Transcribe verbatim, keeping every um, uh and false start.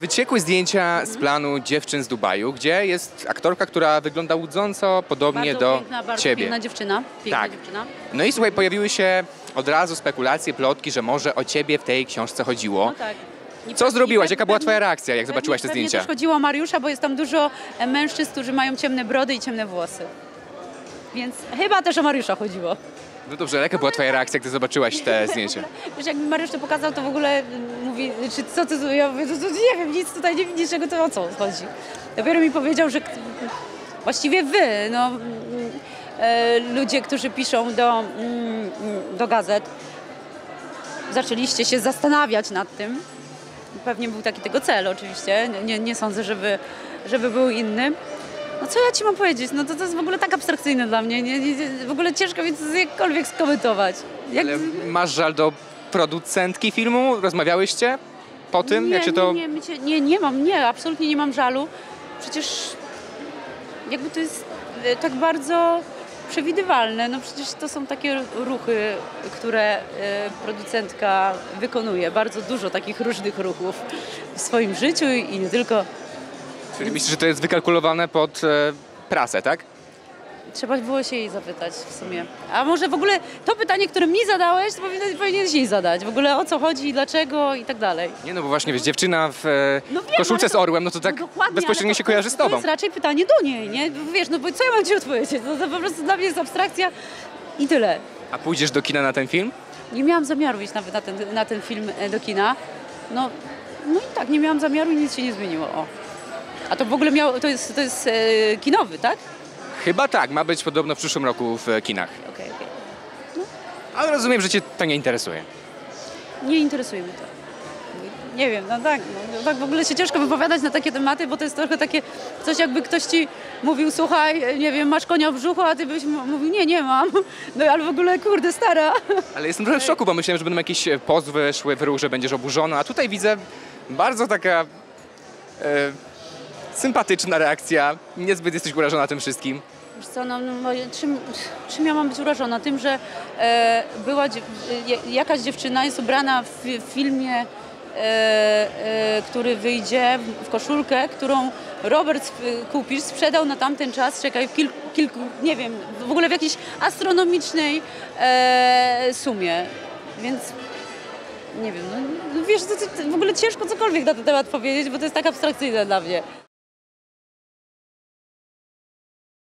Wyciekły zdjęcia z planu Dziewczyn z Dubaju, gdzie jest aktorka, która wygląda łudząco podobnie Bardzo do piękna, bardzo ciebie. piękna dziewczyna. Piękna Tak. dziewczyna. No i słuchaj, pojawiły się od razu spekulacje, plotki, że może o ciebie w tej książce chodziło. No tak. I Co pe- zrobiłaś? i pe- Jaka była pewnie- twoja reakcja, jak pewnie- zobaczyłaś te pewnie zdjęcia? też chodziło o Mariusza, bo jest tam dużo e, mężczyzn, którzy mają ciemne brody i ciemne włosy. Więc chyba też o Mariusza chodziło. No dobrze, jaka była twoja reakcja, gdy zobaczyłaś te zdjęcia? Wiesz, jak mi Mariusz to pokazał, to w ogóle mm, mówi, czy co ty, ja mówię, to, to nie wiem, nic tutaj nie widzisz, czego to o co chodzi. Dopiero mi powiedział, że właściwie wy, no, mm, e, ludzie, którzy piszą do, mm, do gazet, zaczęliście się zastanawiać nad tym. Pewnie był taki tego cel oczywiście, nie, nie sądzę, żeby, żeby był inny. No co ja ci mam powiedzieć, no to, to jest w ogóle tak abstrakcyjne dla mnie, nie, nie, w ogóle ciężko mi to jakkolwiek skomentować. Jak... Ale masz żal do producentki filmu? Rozmawiałyście po tym, nie, jak się to... Nie, nie, my się, nie, nie mam, nie, absolutnie nie mam żalu. Przecież jakby to jest e, tak bardzo przewidywalne. No przecież to są takie ruchy, które e, producentka wykonuje. Bardzo dużo takich różnych ruchów w swoim życiu i nie tylko. Czyli myślisz, że to jest wykalkulowane pod e, prasę, tak? Trzeba było się jej zapytać w sumie. A może w ogóle to pytanie, które mi zadałeś, to powinien- powinieneś jej zadać. W ogóle o co chodzi, dlaczego i tak dalej. Nie no, bo właśnie wiesz, dziewczyna w e, No wiem, koszulce ale z to- orłem, no to tak No dokładnie, bezpośrednio ale się to, kojarzy z To tobą. jest raczej pytanie do niej, nie? Wiesz, no bo co ja mam ci odpowiedzieć? No to po prostu dla mnie jest abstrakcja i tyle. A pójdziesz do kina na ten film? Nie miałam zamiaru iść nawet na ten, na ten film e, do kina. No, no i tak, nie miałam zamiaru i nic się nie zmieniło. O. A to w ogóle miało, to jest, to jest e, kinowy, tak? Chyba tak, ma być podobno w przyszłym roku w e, kinach. Okej, okej. Ale rozumiem, że cię to nie interesuje. Nie interesuje mnie to. Nie wiem, no tak, no, tak w ogóle się ciężko wypowiadać na takie tematy, bo to jest trochę takie coś, jakby ktoś ci mówił, słuchaj, nie wiem, masz konia w brzuchu, a ty byś m- mówił, nie, nie mam. No ale w ogóle, kurde, stara. Ale jestem trochę w szoku, bo myślałem, że będą jakieś e, pozwy szły w ruch, że będziesz oburzona, a tutaj widzę bardzo taka e, sympatyczna reakcja. Niezbyt jesteś urażona tym wszystkim. Wiesz co, no, no, moje- czym, czym ja mam być urażona? Tym, że e, była dziew- e, jakaś dziewczyna jest ubrana w, w filmie, e, e, który wyjdzie w, w koszulkę, którą Robert sp- Kupisz sprzedał na tamten czas, czekaj, w kilku, kilku nie wiem, w ogóle w jakiejś astronomicznej e, sumie. Więc nie wiem, no, no wiesz, to, to, w ogóle ciężko cokolwiek na ten temat powiedzieć, bo to jest tak abstrakcyjne dla mnie.